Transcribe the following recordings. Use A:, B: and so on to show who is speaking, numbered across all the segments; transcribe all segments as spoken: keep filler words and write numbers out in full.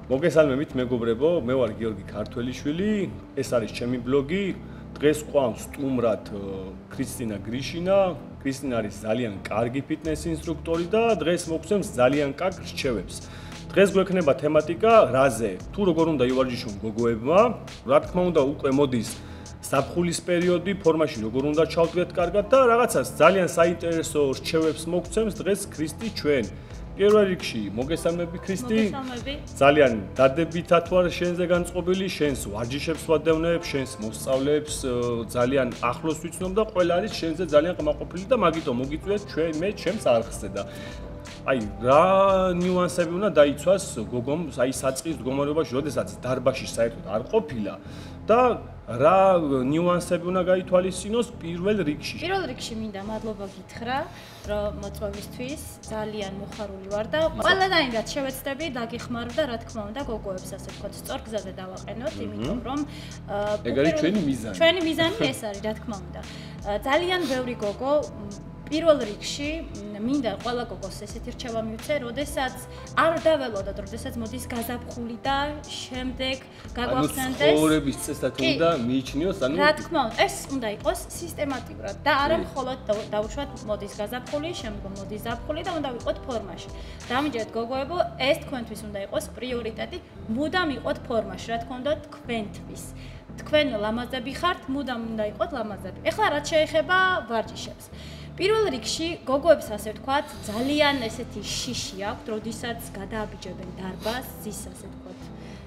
A: მოგესალმებით მეგობრებო, მე ვარ გიორგი ქართველიშვილი, ეს არის ჩემი ბლოგი. დღეს ყავს სტუმრად ქრისტინა გრიშინა. ქრისტინა არის ძალიან კარგი ფიტნეს ინსტრუქტორი და დღეს მოგცემს ძალიან კარგ რჩევებს. დღეს გვექნება თემატიკა რაზე, თუ როგორ უნდა ივარჯიშონ გოგოებმა, რა თქმა უნდა უკვე მოდის საფხულის პერიოდი, ფორმაში როგორ უნდა ჩავდგეთ კარგად და რაღაცას ძალიან საინტერესო რჩევებს მოგცემს დღეს ქრისტი ჩვენ. პირველ რიგში მოგესალმები ქრისტი.
B: მოგესალმები.
A: ძალიან დადებითად ვარ შენზე განწყობილი, შენს ვარჯიშებს ვადევნებ, შენს მოსწავლეებს ძალიან ახლოს ვიცნობ და ყველა არის შენზე ძალიან ყმაყოფილი და მაგიტომ მოგიწვიეთ ჩვენ მე ჩემს არხზე და აი რა ნიუანსები უნდა დაიცვას გოგომ, აი საწყის მდგომარეობაში, როდესაც დარბაში საერთოდ არ ყოფილა და რა ნიუანსები უნდა გაითვალისწინოს პირველ რიგში.
B: პირველ რიგში მინდა მადლობა გითხრა, რომ მოწვევისთვის ძალიან მოხარული ვარ და ყველანაირ რაც შევეცდები დაგიხმარდა, რა თქმა უნდა, გოგოებს ასე ვთქვათ, სწორ გზაზე დავაყენოთ, იმიტომ რომ
A: ეგ არის ჩვენი მიზანი.
B: ჩვენი მიზანი ეს არის, რა თქმა უნდა. ძალიან ბევრი გოგო პირველ რიგში მინდა ყველა გოგოს ესეთი რჩევა მივცე, როდესაც არ დაველოდოთ, როდესაც მოდის გაზაფხული და შემდეგ გაგვახსენდეს.
A: ანუ ცხოვრების წესად უნდა მიიჩნიოს, ანუ
B: რა თქმა უნდა, ეს უნდა იყოს სისტემატურად და არა მხოლოდ დავუშვათ მოდის გაზაფხული, შემდგომ მოდის ზაფხული და უნდა ვიყოთ ფორმაში. დამიჯერეთ გოგოებო, ეს თქვენთვის უნდა იყოს პრიორიტეტი, მუდამ იყოთ ფორმაში, რა თქმა უნდა, თქვენთვის. თქვენ ლამაზები ხართ, მუდამ უნდა იყოთ ლამაზები. ეხლა რაც შეეხება ვარჯიშებს. პირველ რიგში გოგოებს ასე ვთქვათ, ძალიან ესეთი შიში აქვთ, როდესაც გადააბიჯებენ დარბას, ზის ასე ვთქვათ.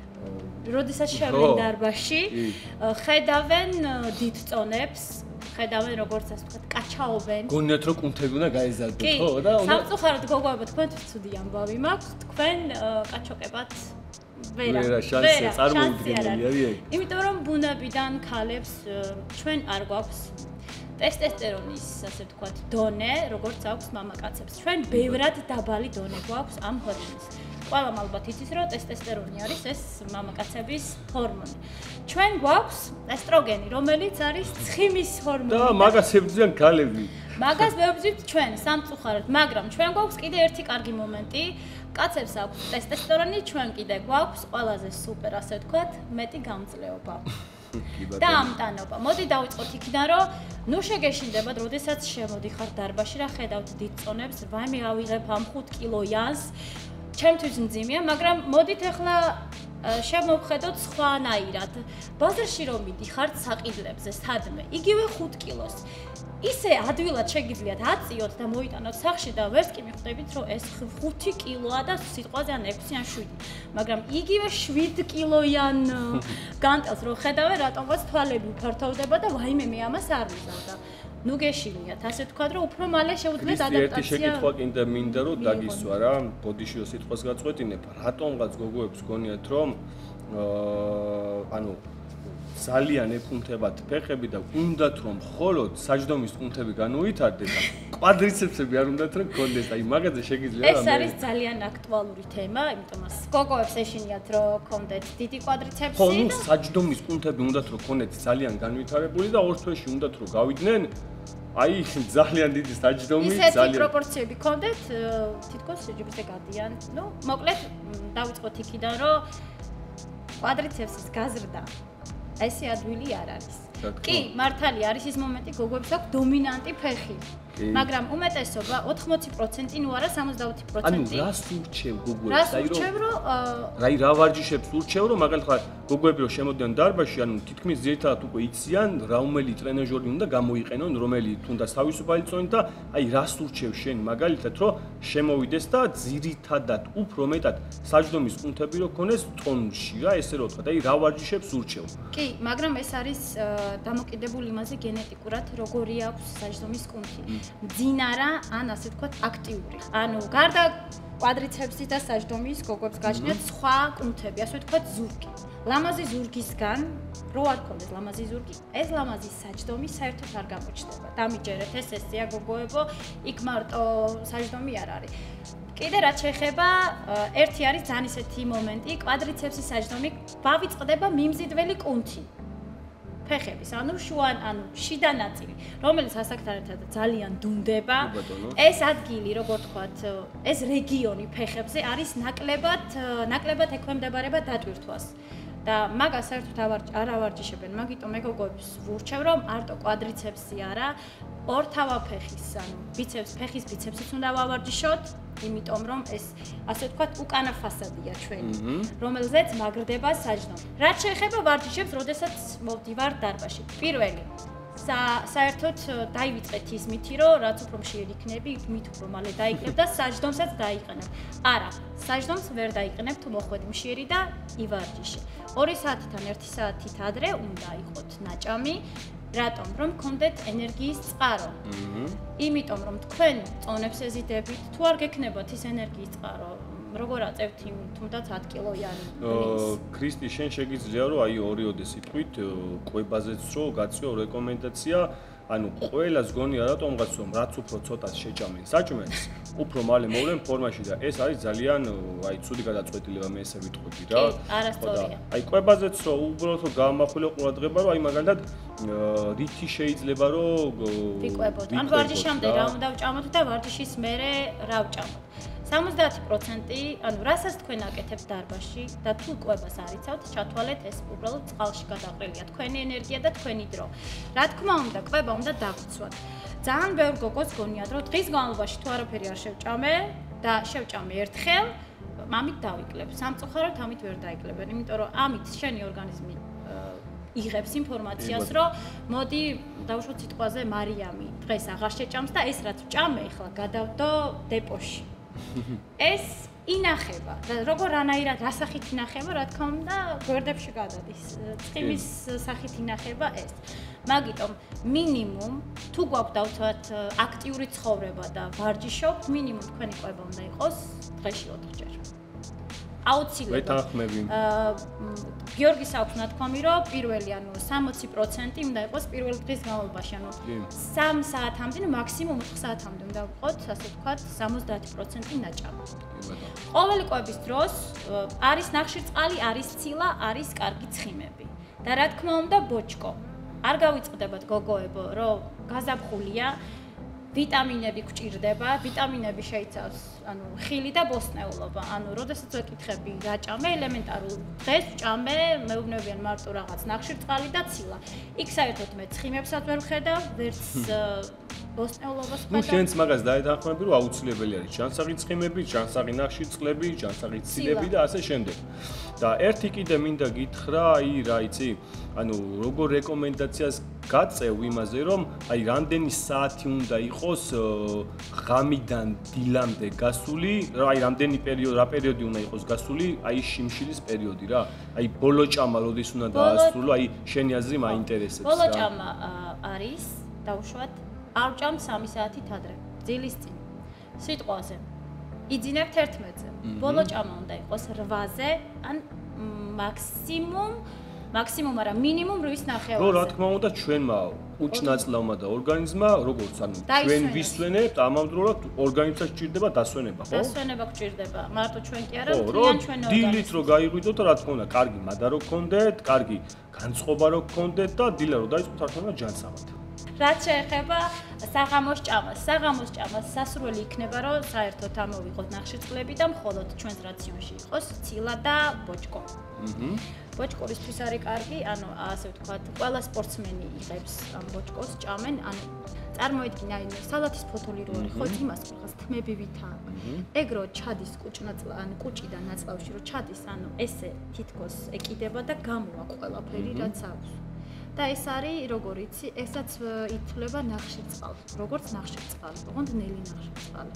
B: როდესაც შევენ დარბაში, ხედავენ დიდ წონებს, ხედავენ როგორც ასე ვთქვათ, კაჩაობენ.
A: გონიათ რომ კუნთები უნდა გაეზარდოთ, ხო? და
B: უნდა სამწუხაროდ გოგოებო, თქვენთვის ცუდი ამბავი მაქვს, თქვენ კაჩოკებად ვერა,
A: ვერა, შანსი წარმოუდგენელი არის.
B: იმიტომ რომ ბუნებიდან ქალებს ჩვენ არ გვაქვს ტესტესტერონის, ასე ვთქვათ, დონე, როგორც აქვს მამაკაცებს. ჩვენ ბევრად დაბალი დონე გვაქვს ამ ჰორმონის. ყველამ ალბათ იცის, რომ ტესტესტერონი არის ეს მამაკაცების ჰორმონი. ჩვენ გვაქვს ესტროგენი, რომელიც არის ცხიმის ჰორმონი.
A: და მაგას ებრძვიან ქალები.
B: მაგას ვებრძვით ჩვენ, სამწუხაროდ, მაგრამ ჩვენ გვაქვს კიდე ერთი კარგი მომენტი. კაცებს აქვს ტესტესტერონი, ჩვენ კიდე გვაქვს ყველაზე სუპერ, ასე ვთქვათ, მეტი გამძლეობა. და ამტანობა. მოდი დავიწყოთ იქიდან, რომ ნუ შეგეშინდებათ, როდესაც შემოდიხარ დარბაში და ხედავთ დიდ წონებს, ვაიმე ავიღებ ამ ხუთ კილოიანს. ჩემთვის მძიმეა, მაგრამ მოდით ახლა შემოვხედოთ სხვანაირად. ბაზარში რომ მიდიხართ საყიდლებზე, სადმე, იგივე ხუთ კილოს. ისე ადვილად შეგიძლიათ აწიოთ და მოიტანოთ სახში და ვერც კი მიხვდებით, რომ ეს ხუთი კილოა და სიტყვაზე ან ექვსი ან შვიდი. მაგრამ იგივე შვიდ კილოიან განტელს რო ხედავენ, რატომღაც თვალები უფართოვდება და ვაიმე მე ამას არ ვიზავდა. ნუ გეშინიათ, ასე ვთქვათ, რომ უფრო მალე შეუძლიათ ადაპტაცია.
A: ერთი შეკითხვა კიდე მინდა რომ დაგისვა რა, ბოდიში რო სიტყვას გაწყვეტინებ, რატომღაც გოგოებს გონიათ რომ ანუ ძალიან ეკუნთებათ ფეხები და უნდათ რომ მხოლოდ საჯდომის კუნთები განუვითარდეთ და კვადრიცეპსები არ უნდათ რომ გქონდეს. აი მაგაზე შეგიძლია
B: ეს არის ძალიან აქტუალური თემა, იმიტომ რომ გოგოებს ეშინიათ რომ გქონდეთ დიდი კვადრიცეპსი.
A: ხო, ნუ საჯდომის კუნთები უნდათ რომ გქონდეთ ძალიან განვითარებული და ორ თვეში უნდათ რომ გავიდნენ. აი ძალიან დიდი საჯდომი,
B: ძალიან ისეთი
A: ძალიან
B: პროპორციები გქონდეთ, თითქოს სიჯიბზე გადიან. ნუ მოკლედ დავიწყოთ იქიდან რომ კვადრიცეპსის გაზრდა ესე ადვილი არ არის. კი, მართალია არის ის მომენტი, გოგოებს აქვს დომინანტი ფეხი. მაგრამ უმეტესობა ოთხმოცი პროცენტი ნუ არა სამოცდაოთხი პროცენტი.
A: ანუ რას ურჩევ გოგოებს?
B: რას ურჩევ რომ
A: აი რა ვარჯიშებს ურჩევ რომ მაგალითად გოგოები რომ შემოდიან დარბაში, ანუ თითქმის ძირითადად უკვე იციან რა უმელი ტრენაჟორი უნდა გამოიყენონ, რომელი თუნდაც თავისუფალი წონით და აი რას ურჩევ შენ მაგალითად რომ შემოვიდეს და ძირითადად უფრო მეტად საჯდომის კუნთები რო ქონეს ტონუსში რა, ესე რო ვთქვა, აი რა ვარჯიშებს ურჩევ?
B: კი, მაგრამ ეს არის დამოკიდებული იმაზე გენეტიკურად როგორი აქვს საჯდომის კუნთი. მძინარა ან ასე ვთქვათ აქტიური. ანუ გარდა კვადრიცეპსის და საჯდომის გოგოებს გაჩნიათ სხვა კუნთები, ასე ვთქვათ ზურგი. ლამაზი ზურგისგან რო არ გქონდეს ლამაზი ზურგი, ეს ლამაზი საჯდომი საერთოდ არ გამოჩნდება. დამიჯერეთ ეს ესეა გოგოებო, იქ მარტო საჯდომი არ არის. კიდე რაც შეეხება, ერთი არის ძალიან ისეთი მომენტი, კვადრიცეპსის საჯდომი, ბავიწყდება მიმზიდველი კუნთი. ფეხების, ანუ შუან, ანუ შიდა ნაწილი, რომელიც ასაკთან ერთად ძალიან დუნდება. ეს ადგილი, როგორ თქვათ, ეს რეგიონი ფეხებზე არის ნაკლებად, ნაკლებად ექვემდებარება დატვირთვას. და მაგას საერთოდ არ ავარჯიშებენ, მაგიტომ მეგობრებს ვურჩევ, რომ არტო კვადრიცეპსი არა, ორთავა ფეხის, ანუ ბიცეპს, ფეხის ბიცეპსიც უნდა ვავარჯიშოთ, იმიტომ რომ ეს ასე ვთქვათ, უკანა ფასადია ჩვენი, რომელზეც მაგრდება საჯდომ. რაც შეეხება ვარჯიშებს, როდესაც მოვდივარ დარბაზში. პირველი საერთოდ დაივიწყეთ ის მითი, რომ რაც უფრო მშიერი იქნები, მით უფრო მალე დაიკლებ და საჯდომსაც დაიყენებ. არა, საჯდომს ვერ დაიყენებ, თუ მოხვედი მშიერი და ივარჯიშე. ორი საათიდან ერთი საათით ადრე უნდა იყოთ ნაჭამი. რატომ? რომ გქონდეთ ენერგიის წყარო. იმიტომ რომ თქვენ წონებს ეზიდებით, თუ არ გექნებათ ის ენერგიის წყარო, როგორ აწევთ იმ თუნდაც ათ კილოიანი ბლინს?
A: ქრისტი, შენ შეგიძლია რომ აი ორიოდე სიტყვით კვებაზეც რო გაწიო რეკომენდაცია, ანუ ყველას გონია რატომღაც რომ რაც უფრო ცოტას შეჭამენ საჭმელს, უფრო მალე მოვლენ ფორმაში და ეს არის ძალიან აი ცუდი გადაწყვეტილება მე ესე ვიტყვი რა.
B: კი, არასწორია.
A: აი კვებაზეც რო უბრალოდ რომ გამახვილო ყურადღება რომ აი მაგალითად რითი შეიძლება რომ
B: ვიკვებოთ. ან ვარჯიშამდე რა უნდა ვჭამოთ და ვარჯიშის მერე რა ვჭამოთ. სამოცდაათი პროცენტი, ანუ რასაც თქვენ აკეთებთ დარბაზში და თუ კვებას არ იცავთ, ჩათვალეთ ეს უბრალოდ წყალში გადაყრილია თქვენი ენერგია და თქვენი დრო. რა თქმა უნდა, კვება უნდა დაგცვათ. ძალიან ბევრ გოგოს გონიათ, რომ დღის განმავლობაში თუ არაფერი არ შევჭამე და შევჭამე ერთხელ, ამით დავიკლებ. სამწუხაროდ ამით ვერ დაიკლებენ, იმიტომ რომ ამით შენი ორგანიზმი იღებს ინფორმაციას, რომ მოდი დავუშვათ სიტყვაზე მარიამი დღეს აღარ შეჭამს და ეს რაც ვჭამე, ახლა გადავდო დეპოში. ეს ინახება და როგორ რანაირად ასახით ინახება, რა თქმა უნდა, გვერდებში გადადის. ცხიმის სახით ინახება ეს. მაგიტომ მინიმუმ თუ გვაქვს დავთვალოთ აქტიური ცხოვრება და ვარჯიშობთ, მინიმუმ თქვენი კვება უნდა იყოს დღეში ოთხჯერ. აუცილებლად.
A: ვეთანხმები.
B: აა გიორგის აქვს ნათქვამი, რომ პირველი, ანუ სამოცი პროცენტი უნდა იყოს პირველ დღის განმავლობაში, ანუ სამ საათამდე, მაქსიმუმ ოთხ საათამდე უნდა ვიყოთ, ასე ვთქვათ, სამოცდაათი პროცენტი ნაჭამი. ყოველი კვების დროს არის ნახშირწყალი, არის ცილა, არის კარგი ცხიმები. და რა თქმა უნდა, ბოჭკო. არ გავიწყდებათ გოგოებო, რომ გაზაფხულია, ვიტამინები გვჭირდება, ვიტამინები შეიცავს, ანუ ხილი და ბოსტნეულობა. ანუ, როდესაც ვეკითხები რა ჭამე, ელემენტარულ დღეს ვჭამე, მეუბნებიან მარტო რაღაც ნახშირწყალი და ცილა. იქ საერთოდ მე ცხიმებსაც ვერ ვხედავ, ვერც ბოსტნეულობას
A: ვხედავ. ნუ შენც მაგას დაეთანხმები, რომ აუცილებელი არის ჯანსაღი ცხიმები, ჯანსაღი ნახშირწყლები, ჯანსაღი ცილები და ასე შემდეგ. და ერთი კიდე მინდა გითხრა, აი რა იცი, ანუ როგორ რეკომენდაციას გაწევ იმაზე, რომ აი რამდენი საათი უნდა იყოს ღამიდან დილამდე გასული, აი რამდენი პერიოდი, რა პერიოდი უნდა იყოს გასული, აი შიმშილის პერიოდი რა. აი ბოლო ჭამა როდის უნდა დაასრულო, აი შენი აზრი მაინტერესებს რა.
B: ბოლო ჭამა არის, დავუშვათ, არ ვჭამ სამი საათით ადრე, ძილის წინ. სიტყვაზე. იძინებთ ერთმეტზე. ბოლო ჭამა უნდა იყოს რვაზე, ან მაქსიმუმ მაქსიმუმ არა მინიმუმ რვის ნახევარზე.
A: რო რა თქმა უნდა ჩვენმა კუჭნაწლავმა და ორგანიზმმა როგორც ანუ ჩვენ ვისვენებთ ამავდროულად ორგანიზმსაც სჭირდება დასვენება, ხო?
B: დასვენება გვჭირდება. მარტო ჩვენ კი არა, მთლიან ჩვენ ორგანიზმს.
A: დილით რო გაიღვიდოთ რა თქმა უნდა, კარგი მადა რო გქონდეთ, კარგი განწყობა რო გქონდეთ და დილა რო დაიწყოთ რა თქმა უნდა ჯანსაღად.
B: რაც შეეხება საღამოს ჭამას, საღამოს ჭამას სასურველი იქნება, რომ საერთოდ ამოვიღოთ ნახშირწყლები და მხოლოდ ჩვენს რაციონში იყოს ცილა და ბოჭკო. აჰა. ბოჭკორისთვის არის კარგი, ანუ ასე ვთქვათ, ყველა სპორტსმენი იღებს ამ ბოჭკოს, ჭამენ, ანუ წარმოიდგინე აი სალათის ფოთოლი რო არის, ხო, იმას ხალხს თმებივითა. ეგ რო ჩადის კუჭნაწლა, ანუ კუჭიდან ნაწლავში რო ჩადის, ანუ ესე თითქოს ეკიდება და გამოვა ყველაფერი, რაც აქვს. და ეს არის, როგორ იცი, ესაც ითვლება ნახშირწყალი, როგორც ნახშირწყალი, ოღონდ ნელი ნახშირწყალი.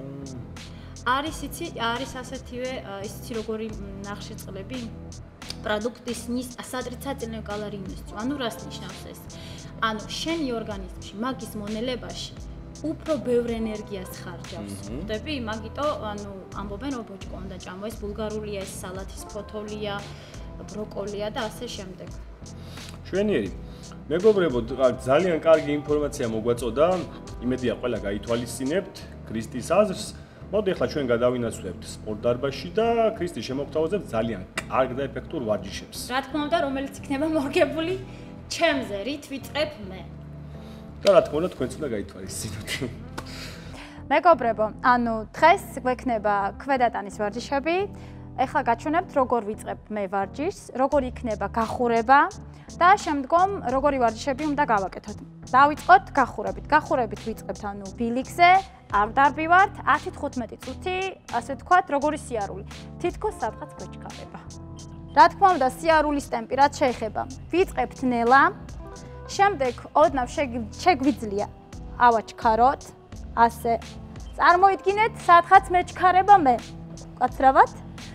B: აა. არის იცი, არის ასეთივე, იცი როგორი ნახშირწყლები პროდუქტის ნის ასადრიცაწილნე კალორიინესწო. ანუ რას ნიშნავს ეს? ანუ შენი ორგანიზმში მაგის მონელებაში უფრო ბევრ ენერგიას ხარჯავს. ხვდები? მაგიტო, ანუ ამბობენ რომ ბოჭკო უნდა ჭამო, ეს ბულგარულია, ეს სალათის ფოთოლია, ბროკოლია და ასე შემდეგ.
A: შვენიერი. მეგობრებო, ძალიან კარგი ინფორმაცია მოგვაწოდა. იმედია ყველა გაითვალისწინებთ ქრისტის აზრს. მოდი ახლა ჩვენ გადავინაცვლებთ სპორტ დარბაზში და ქრისტი შემოგთავაზებთ ძალიან კარგ და ეფექტურ ვარჯიშებს.
B: რა თქმა უნდა, რომელიც იქნება მორგებული ჩემზე რით ვიწყებ მე?
A: და რა თქმა უნდა თქვენც უნდა გაითვალისწინოთ.
C: მეგობრებო, ანუ დღეს გვექნება ქვედატანის ვარჯიშები. ეხლა გაჩვენებთ როგორ ვიწყებ მე ვარჯიშს, როგორ იქნება გახურება და შემდგომ როგორი ვარჯიშები უნდა გავაკეთოთ. დავიწყოთ გახურებით. გახურებით ვიწყებთ ანუ ბილიკზე, არ დავდარბივართ, ათი თხუთმეტი წუთი, ასე ვთქვათ, როგორი სიარული. თითქოს სადღაც გვეჩქარება. რა თქმა უნდა, სიარულის ტემპი რაც შეეხება, ვიწყებთ ნელა, შემდეგ ოდნავ შეგვიძლია ავაჩქაროთ, ასე. წარმოიდგინეთ, სადღაც მეჩქარება მე. კაცრავად?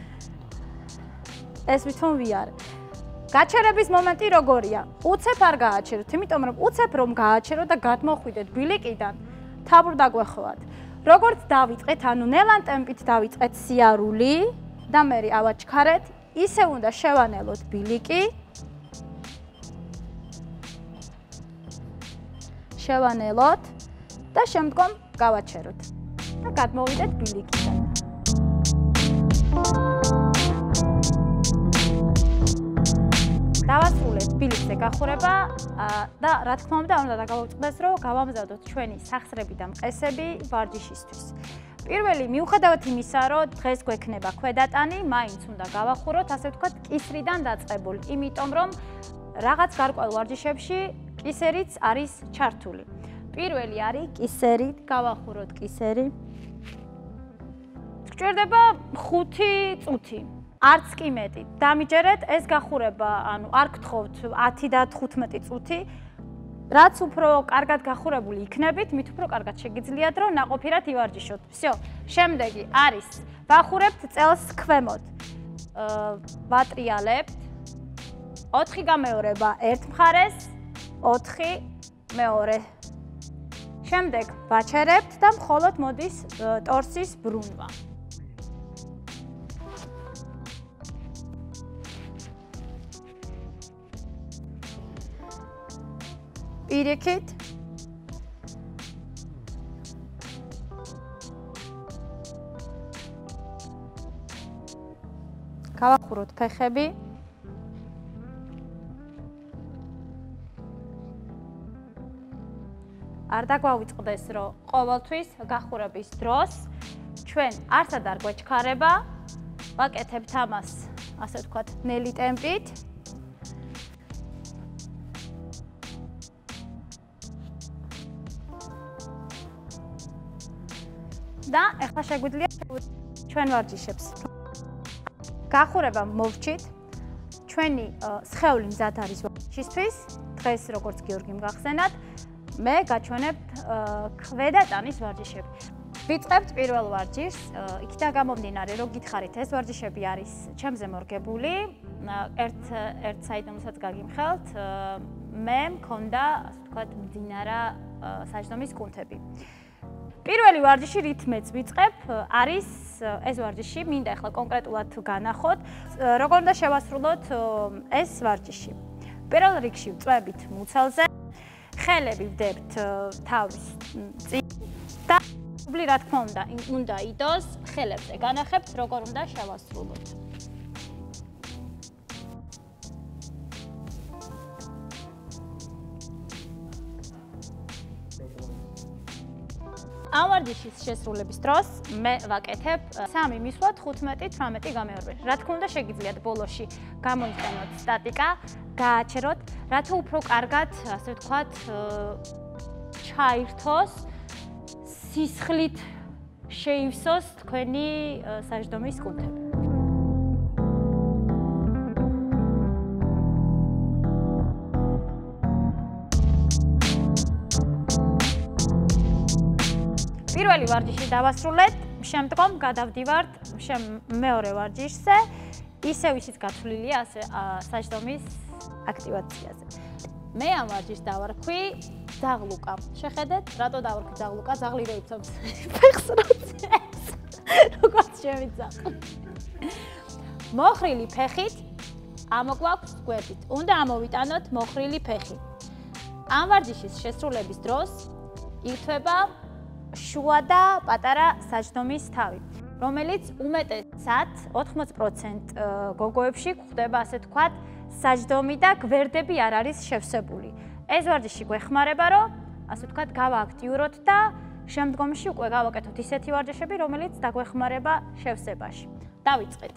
C: ეს ვითომ ვიარე. გაჩერების მომენტი როგორია? უცებ არ გააჩეროთ, იმიტომ რომ უცებ რომ გააჩეროთ და გადმოხვიდეთ ბილიკიდან, თაბრდაგვეხოვათ. როგორც დავიწყეთ, ანუ ნელან ტემპით დავიწყეთ სიარული და მე ავაჩქარეთ, ისე უნდა შევანელოთ ბილიკი. შევანელოთ და შემდგომ გავაჩეროთ და გადმოვიდეთ ბილიკიდან. დავასრულეთ ბილიკზე გახურება და რა თქმა უნდა უნდა დაგავიწყდეს რომ გავამზადოთ ჩვენი სახსრები და მყესები ვარჯიშისთვის. პირველი მიუხედავად იმისა რომ დღეს გვექნება ქვედატანი, მაინც უნდა გავახუროთ, ასე ვთქვათ, კისრიდან დაწყებული, იმიტომ რომ რაღაც გარკვეულ ვარჯიშებში კისერიც არის ჩართული. პირველი არის კისერი, გავახუროთ კისერი. გჭირდება ხუთი წუთი. არც კი მეტი. დამიჯერეთ ეს გახურება, ანუ არ გთხოვთ ათი და თხუთმეტი წუთი. რაც უფრო კარგად გახურებული იქნებით, მით უფრო კარგად შეგიძლიათ რომ ნაყოფიერად ივარჯიშოთ. всё. შემდეგი არის ვახურებთ წელს ქვემოთ. ვატრიალებთ. ოთხი გამეორება ერთ მხარეს, ოთხი მეორე. შემდეგ ვაჩერებთ და მხოლოდ მოდის ტორსის ბრუნვა. პირიქით გავახუროთ ფეხები. არ დაგვავიწყდეს, რომ ყოველთვის გახურების დროს ჩვენ არსად არ გვეჩქარება, ვაკეთებთ ამას, ასე ვთქვათ, ნელი ტემპით. და ეხლა შეგვიძლია ჩვენ ვარჯიშებს. გახურება მოვჭით. ჩვენი სხეული მზად არის ვარჯიშისთვის. დღეს როგორც გიორგიმ გახსენათ, მე გაჩვენებთ ქვედატანის ვარჯიშები. ვიწყებთ პირველ ვარჯიშს, იქიდან გამომდინარე, რომ გითხარით, ეს ვარჯიშები არის ჩემზე მორგებული, ერთ ერთ საიდუმლოსაც გაგიმხელთ, მე მქონდა, ასე ვთქვათ, მძინარა საჯდომის კუნთები. პირველი ვარჯიში რით მეც ვიწყებ, არის ეს ვარჯიში, მინდა ახლა კონკრეტულად განახოთ, როგორ უნდა შევასრულოთ ეს ვარჯიში. პირველ რიგში ვწვევით მუცელზე, ხელები ვდებთ თავის წინ და უბლი რა თქმა უნდა, უნდა იდოს, ხელებზე განახებთ, როგორ უნდა შევასრულოთ. ამ ვარჯიშის შესრულების დროს მე ვაკეთებ სამი მისვლა თხუთმეტი თვრამეტი გამეორება. რა თქმა უნდა შეგიძლიათ ბოლოში გამოიყენოთ სტატიკა, გააჩეროთ, რათა უფრო კარგად, ასე ვთქვათ, ჩაირთოს, სისხლით შეივსოს თქვენი საჯდომის კუნთები. პირველი ვარჯიში დავასრულეთ, შემდგომ გადავდივართ მეორე ვარჯიშზე, ისევ ისიც გათვლილია ასე საჯდომის აქტივაციაზე. მე ამ ვარჯიშს დავარქვი ძაღლუკა. შეხედეთ, რატო დავარქვი ძაღლუკა? ძაღლი რო იცავს ფეხს როცეს. როგორც შევიძახ. მოხრილი ფეხით ამოგვაქვს გვერდით. უნდა ამოვიტანოთ მოხრილი ფეხი. ამ ვარჯიშის შესრულების დროს ირთვება შუა და პატარა საჯდომის თავი, რომელიც უმეტესად ოთხმოცი პროცენტ გოგოებში გვხვდება, ასე ვთქვათ, საჯდომი და გვერდები არ არის შევსებული. ეს ვარჯიში გვეხმარება, რომ ასე ვთქვათ, გავააქტიუროთ და შემდგომში უკვე გავაკეთოთ ისეთი ვარჯიშები, რომელიც დაგვეხმარება შევსებაში. დავიწყეთ.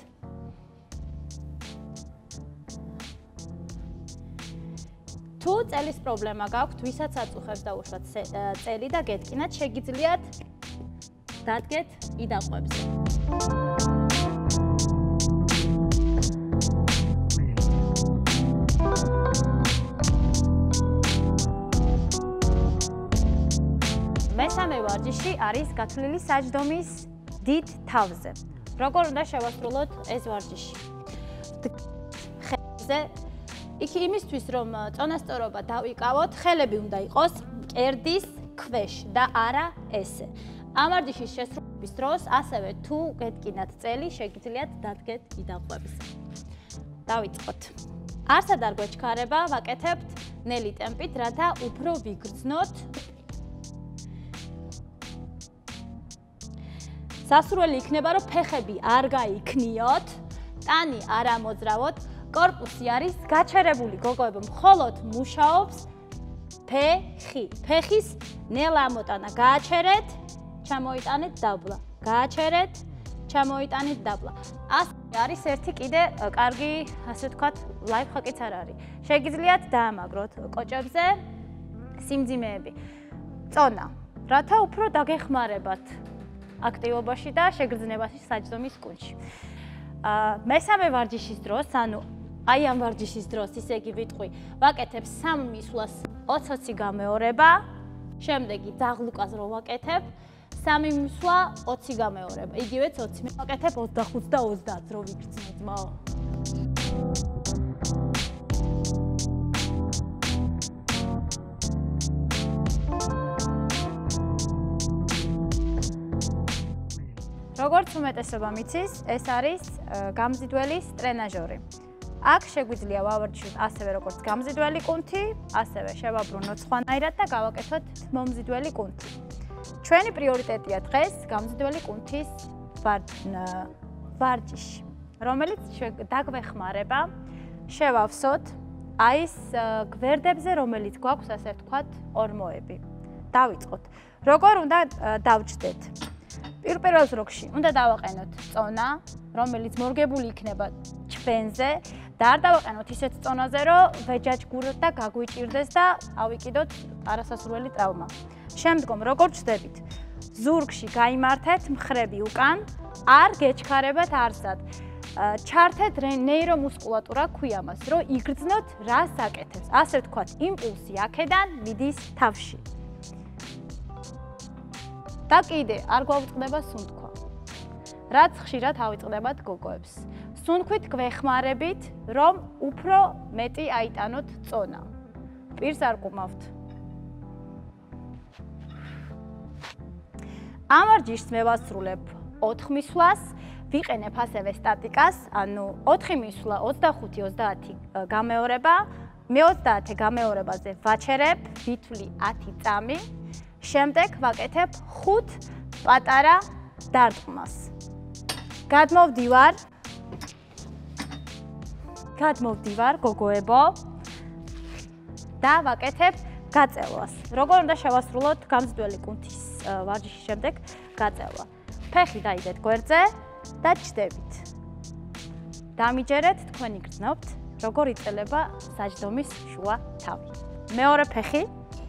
C: თუ წელის პრობლემა გაქვთ, ვისაც აწუხებს დაუშვათ წელი და გეტკინათ, შეგიძლიათ დადგეთ იდაყვებზე. მესამე ვარჯიში არის გათვლილი საჯდომის დიდ თავზე. როგორ უნდა შევასრულოთ ეს ვარჯიში? ხელზე იქ იმისთვის რომ წონასწორობა დავიკავოთ, ხელები უნდა იყოს მკერდის ქვეშ და არა ესე. ამ ვარჯიშის შესრულების დროს ასევე თუ გეტკინათ წელი, შეგიძლიათ დადგეთ იდაყვებზე. დავიწყოთ. არსად არ გვეჩქარება, ვაკეთებთ ნელი ტემპით, რათა უფრო ვიგრძნოთ. სასურველი იქნება, რომ ფეხები არ გაიქნიოთ, ტანი არ ამოძრავოთ, კორპუსი არის გაჩერებული, გოგოებო, მხოლოდ მუშაობს ფეხი. ფეხის ნელა ამოტანა გააჩერეთ, ჩამოიტანეთ დაბლა. გააჩერეთ, ჩამოიტანეთ დაბლა. ასე არის ერთი კიდე კარგი, ასე ვთქვათ, ლაიფჰაკიც არ არის. შეგიძლიათ დაამაგროთ კოჭებზე სიმძიმეები. წონა, რათა უფრო დაგეხმარებათ აქტივობაში და შეგრძნებაში საჯდომის კუნთში. მესამე ვარჯიშის დროს, ანუ აი ამ ვარჯიშის დროს, ისე იგი ვიტყვი, ვაკეთებ სამ მისვლას ოცი ოცი გამეორება, შემდეგი ძაღლუკას რო ვაკეთებ, სამი მისვლა ოცი გამეორება. იგივეც ოცი. მე ვაკეთებ ოცდახუთს და ოცდაათს რო ვიგრძნო ძმაო. როგორც უმეტესობა მიცის, ეს არის გამზიდველის ტრენაჟორი. აქ შეგვიძლია ვავარჯიშოთ ასევე როგორც გამზიდველი კუნთი, ასევე შევაბრუნოთ სხვანაირად და გავაკეთოთ მომზიდველი კუნთი. ჩვენი პრიორიტეტია დღეს გამზიდველი კუნთის ვარჯიში, რომელიც დაგვეხმარება შევავსოთ აი ეს გვერდებზე, რომელიც გვაქვს ასე ვთქვათ ორმოები. დავიწყოთ. როგორ უნდა დავჯდეთ? პირველ რიგში უნდა დავაყენოთ წონა, რომელიც მორგებული იქნება ჩვენზე და არ დავაყენოთ ისეთ წონაზე, რომ ვეჯაჯგუროთ და გაგვიჭირდეს და ავიკიდოთ არასასურველი ტრავმა. შემდგომ როგორ ჩდებით? ზურგში გაიმართეთ მხრები უკან, არ გეჩქარებათ არსად. ჩართეთ ნეირომუსკულატურა ქვია მას, რომ იგრძნოთ რას აკეთებს. ასე ვთქვათ, იმპულსი აქედან მიდის თავში. და კიდე არ გვაუწყდება სუნთქვა. რაც ხშირად ავიწყდებათ გოგოებს. სუნთქვით გვეხმარებით, რომ უფრო მეტი აიტანოთ წონა. პირს არ ყუმავთ. ამ ვარჯიშს მე ვასრულებ ოთხ მისვლას, ვიყენებ ასევე სტატიკას, ანუ ოთხი მისვლა, ოცდახუთი, ოცდაათი გამეორება, მე ოცდაათი გამეორებაზე ვაჩერებ, ვითვლი ათი წამი. შემდეგ ვაკეთებ ხუთ პატარა დარტყმას. გადმოვდივარ. გადმოვდივარ, გოგოებო. და ვაკეთებ გაწევლას. როგორ უნდა შევასრულოთ გამზიდველი კუნთის ვარჯიშის შემდეგ გაწევლა. ფეხი დაიდეთ გვერდზე და ჩდებით. დამიჯერეთ, თქვენ იგრძნობთ, როგორ იწელება საჯდომის შუა თავი. მეორე ფეხი.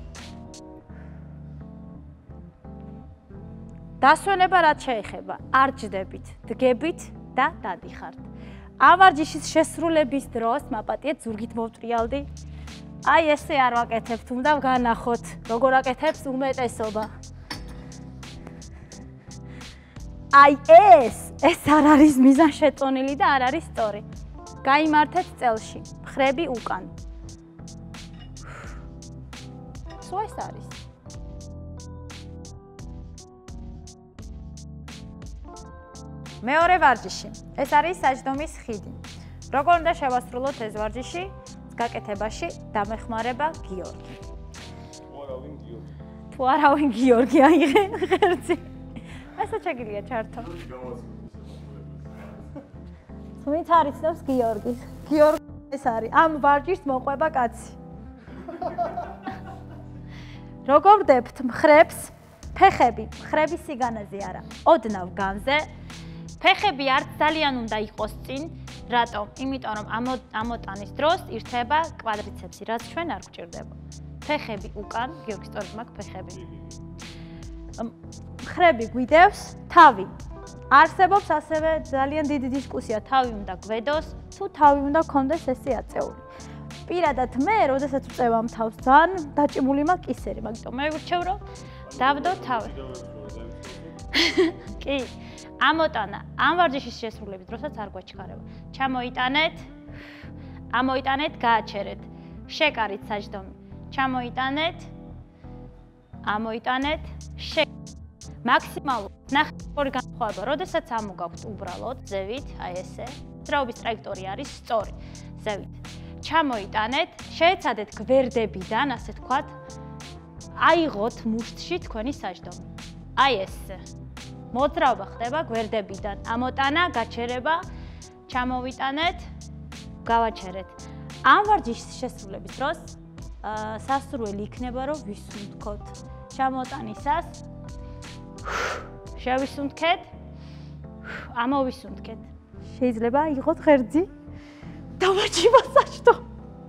C: დასვენება რაც შეეხება, არ ჯდებით, დგებით და დადიხართ. ამ ვარჯიშის შესრულების დროს მაპატიეთ ზურგით მოვტრიალდი. აი ესე არ ვაკეთებთ, უნდა ვგანახოთ, როგორ აკეთებს უმეტესობა. აი ეს, ეს არ არის მიზანშეწონილი და არ არის სწორი. გაიმართეთ წელში, მხრები უკან. სულ ეს არის. მეორე ვარჯიში. ეს არის საჯდომის ხიდი. როგორ უნდა შევასრულოთ ეს ვარჯიში? გაკეთებაში დამეხმარება გიორგი.
A: თუ არავინ გიორგი.
C: თუ არავინ გიორგი აიღე ღერძი. ესე შეგიძლია ჩართო. ხმით არ იცნობს გიორგის. გიორგი ეს არის ამ ვარჯიშს მოყვება კაცი. როგორ ვდებთ მხრებს? ფეხები მხრების სიგანეზე არა, ოდნავ განზე. ფეხები არც ძალიან უნდა იყოს წინ, რატომ? იმიტომ რომ ამოტანის დროს ირთება კვადრიცეპსი, რაც ჩვენ არ გვჭირდება. ფეხები უკან, გიორგი სწორედ მაქვს ფეხები. მხრები გვიდევს, თავი. არსებობს ასევე ძალიან დიდი დისკუსია, თავი უნდა გვედოს, თუ თავი უნდა გქონდეს ესე აწეული. პირადად მე, როდესაც ვწევ ამ თავს ძალიან დაჭიმული მაქვს კისერი, მაგიტომ მე ვირჩევ რომ დავდო თავი. კი. ამოტანა ამ ვარჯიშის შესრულების დროსაც არ გვაჩქარება. ჩამოიტანეთ, ამოიტანეთ, გააჩერეთ. შეკარით საჯდომი. ჩამოიტანეთ, ამოიტანეთ, შე. მაქსიმალურად ნახეთ ორი განსხვავება, როდესაც ამოგაქვთ უბრალოდ ზევით, აი ესე. ძრაობის ტრაექტორია არის სწორი. ზევით. ჩამოიტანეთ, შეეცადეთ გვერდებიდან, ასე თქვათ, აიღოთ მუშტში თქვენი საჯდომი. აი ესე. მოძრაობა ხდება გვერდებიდან. ამოტანა, გაჩერება, ჩამოვიტანეთ, გავაჩერეთ. ამ ვარჯიშის შესრულების დროს სასურველი იქნება, რომ ვისუნთქოთ. ჩამოტანისას შევისუნთქეთ, ამოვისუნთქეთ. შეიძლება იღოთ ღერძი, დავაჭიმა საჯდომი.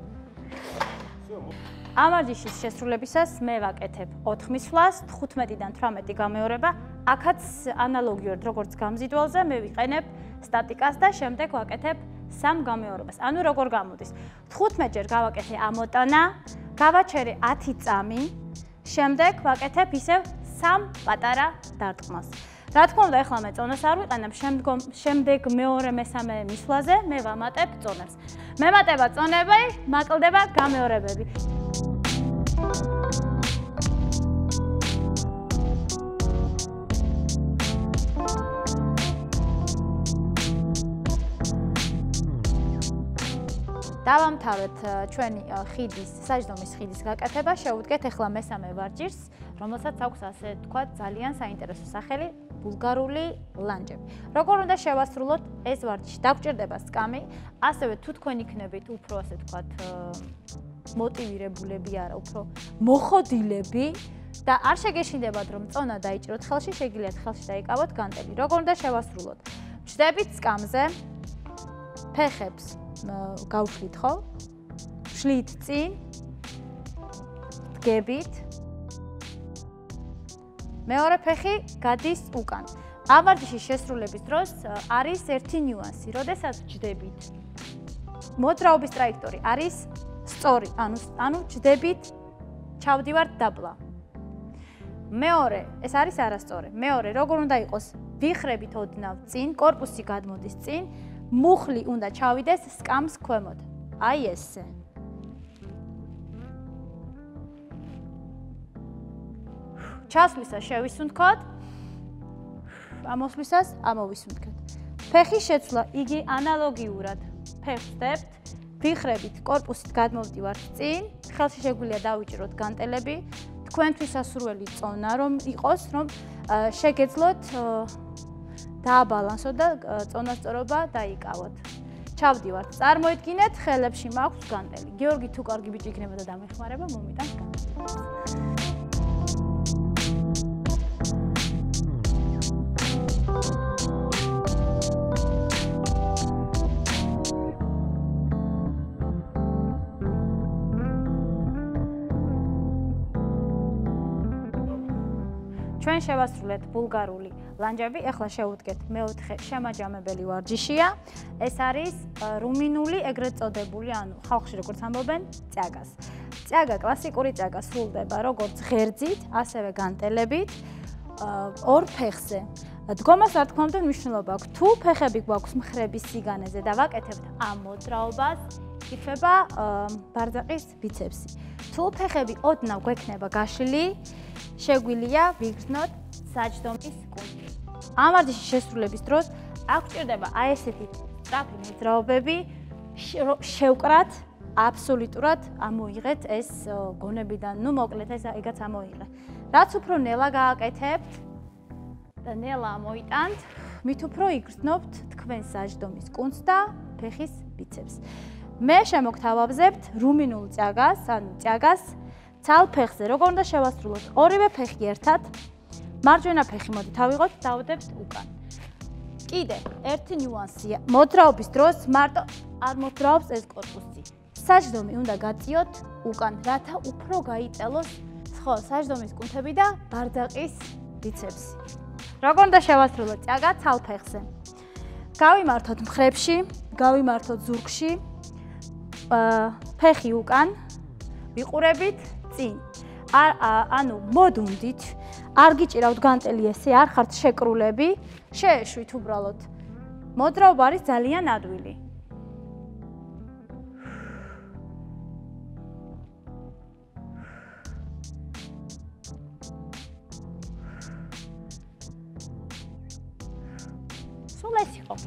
C: ამ ვარჯიშის შესრულებისას მე ვაკეთებ ოთხ მისვლას, თხუთმეტიდან თვრამეტი გამეორება. აქაც ანალოგიურად როგორც გამზიდველზე მე ვიყენებ სტატიკას და შემდეგ ვაკეთებ სამ გამეორებას. ანუ როგორ გამოდის? თხუთმეტჯერ გავაკეთე ამოტანა, გავაჩერე ათი წამი, შემდეგ ვაკეთებ ისევ სამ პატარა დარტყმას. რა თქმა უნდა, ეხლა მე წონას არ ვიყენებ, შემდეგ მეორე მესამე მისვლაზე მე ვამატებ წონებს. მემატება წონები, მაკლდება გამეორებები. დავამთავრეთ ჩვენი ხიდის, საჯდომის ხიდის გაკეთება, შევუდგეთ ახლა მესამე ვარჯიშს, რომელსაც აქვს ასე თქვათ ძალიან საინტერესო სახელი ბულგარული ლანჯები. როგორ უნდა შევასრულოთ ეს ვარჯიში? დაგვჭირდება სკამი, ასევე თუ თქვენ იქნებით უფრო ასე თქვათ მოტივირებულები არა, უფრო მოხოდილები და არ შეგეშინდებათ რომ წონა დაიჭიროთ ხელში, შეგიძლიათ ხელში დაიკავოთ განტელი. როგორ უნდა შევასრულოთ? ჩდებით სკამზე, ფეხებს გავშლით ხო? შლით წინ, დგებით. მეორე ფეხი გადის უკან. ამ ვარჯიშის შესრულების დროს არის ერთი ნიუანსი, როდესაც ჯდებით. მოძრაობის ტრაექტორი არის სწორი, ანუ ანუ ჯდებით, ჩავდივართ დაბლა. მეორე, ეს არის არასწორი. მეორე, როგორ უნდა იყოს? ვიხრებით ოდნავ წინ, კორპუსი გადმოდის წინ. მუხლი უნდა ჩავიდეს სკამს ქვემოთ. აი ესე. ჩასვლისას შევისუნთქოთ. ამოსვლისას ამოვისუნთქეთ. ფეხის შეცვლა იგი ანალოგიურად ფეხს ვდებთ, ვიხრებით, კორპუსით გადმოვდივართ წინ, ხელში შეგვიძლია დავიჭიროთ განტელები, თქვენთვის სასურველი წონა რომ იყოს, რომ შეგეძლოთ დააბალანსოთ და წონასწორობა დაიკავოთ. ჩავდივართ, წარმოიდგინეთ, ხელებში მაქვს განტელი. გიორგი თუ კარგი ბიჭი იქნება და დამეხმარება, მომიტანს განტელი. ჩვენ შევასრულეთ ბულგარული ლანჯები, ახლა შევუდგეთ მეოთხე შემაჯამებელი ვარჯიშია. ეს არის რუმინული, ეგრეთ წოდებული, ანუ ხალხში როგორც ამბობენ, წიაგას. წიაგა, კლასიკური წიაგა სრულდება როგორც ღერძით, ასევე განტელებით, ორ ფეხზე. დგომას რა თქმა უნდა მნიშვნელობა აქვს. თუ ფეხები გვაქვს მხრების სიგანეზე და ვაკეთებთ ამ მოძრაობას, იქნება ბარდაყის ბიცეპსი. თუ ფეხები ოდნავ გვექნება გაშლილი, შეგვიძლია ვიგრძნოთ საჯდომის კუნთი. ამ ვარჯიშის შესრულების დროს აღჭირდება აი ესეთი სწრაფი მოძრაობები, შევკრათ, აბსოლუტურად ამოიღეთ ეს გონებიდან, ну მოკლედ ეს ეგაც ამოიღე. რაც უფრო ნელა გააკეთებთ და ნელა ამოიტანთ, მით უფრო იგრძნობთ თქვენ საჯდომის კუნთს და ფეხის ბიცეპს. მე შემოგთავაზებთ რუმინულ წაგას, ანუ წაგას ცალ ფეხზე. როგორ უნდა შევასრულოთ? ორივე ფეხი ერთად. მარჯვენა ფეხი მოდი თავიღოთ, დავდებთ უკან. კიდე ერთი ნიუანსია. მოძრაობის დროს მარტო არ მოძრაობს ეს კორპუსი. საჯდომი უნდა გაწიოთ უკან, რათა უფრო გაიწელოს ხო, საჯდომის კუნთები და ბარდაყის ბიცეპსი. როგორ უნდა შევასრულოთ წაგა ცალ ფეხზე? გავიმართოთ მხრებში, გავიმართოთ ზურგში, ფეხი უკან, ვიყურებით წინ. ანუ მოდუნდით, არ გიჭირავთ განტელი ესე, არ ხართ შეკრულები, შეეშვით უბრალოდ. მოძრაობა არის ძალიან ადვილი. სულ ეს იყო.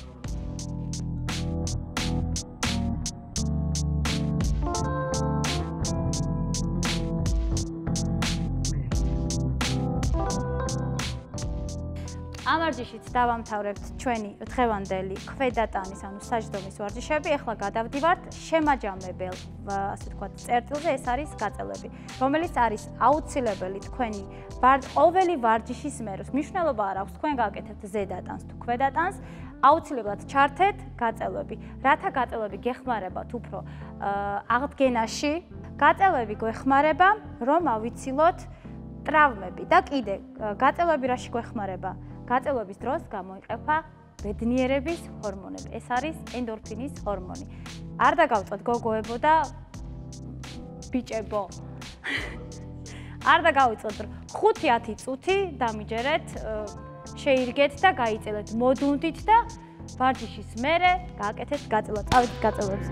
C: ამ ვარჯიშით დავამთავრებთ ჩვენი დღევანდელი ქვედატანის, ანუ საჯდომის ვარჯიშები. ახლა გადავდივართ შემაჯამებელ, ასე ვთქვათ, წერტილზე. ეს არის გაწელები, რომელიც არის აუცილებელი თქვენი ყოველი ვარჯიშის მეროს. მნიშვნელობა არ აქვს თქვენ გააკეთებთ ზედატანს თუ ქვედატანს, აუცილებლად ჩართეთ გაწელები. რათა გაწელები გეხმარებათ უფრო აღდგენაში, გაწელები გვეხმარება, რომ ავიცილოთ ტრავმები და კიდე გაწელები რაში გვეხმარება? გაწელების დროს გამოიყოფა ბედნიერების ჰორმონები. ეს არის ენდორფინის ჰორმონი. არ დაგავწოთ გოგოებო და ბიჭებო. არ დაგავიწოთ ხუთი ათი წუთი დამიჯერეთ, შეირგეთ და გაიწელეთ, მოდუნდით და ვარჯიშის მერე გააკეთეთ გაწელა. წავედით გაწელებზე.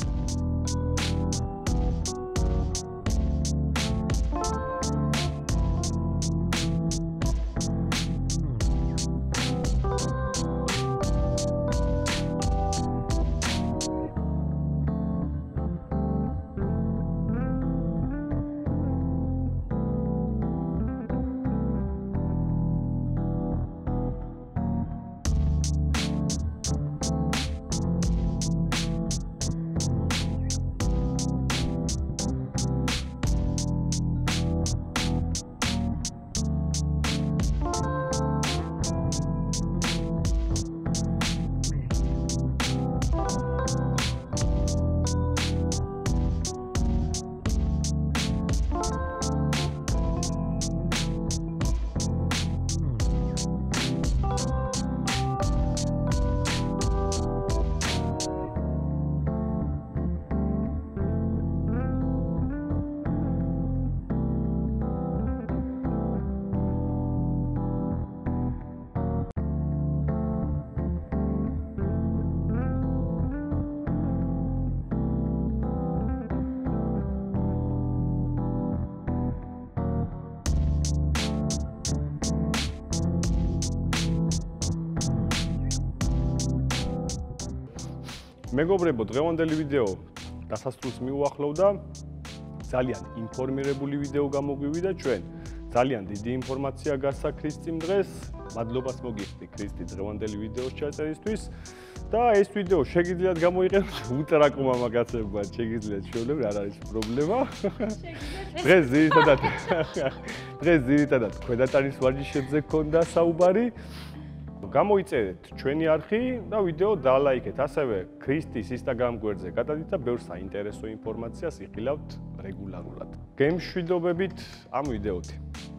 A: მეგობრებო, დღევანდელი ვიდეო დასასრულს მიუახლოვდა. ძალიან ინფორმირებული ვიდეო გამოგვივიდა ჩვენ. ძალიან დიდი ინფორმაცია გასცა ქრისტიმ დღეს. მადლობას მოგიხდი ქრისტი დღევანდელი ვიდეოს ჩაწერისთვის და ეს ვიდეო შეგიძლიათ გამოიყენოთ უტრაკო მამაკაცებმა, შეგიძლიათ შეულებრივ, არ არის პრობლემა. დღეს ძირითადად დღეს ძირითადად ქვედატანის ვარჯიშებზე გქონდა საუბარი. გამოიწერეთ ჩვენი არხი და ვიდეო დალაიქეთ. ასევე ქრისტის Instagram გვერდზე გადადით და ბევრ საინტერესო ინფორმაციას იხილავთ რეგულარულად. გემშვიდობებით ამ ვიდეოთი.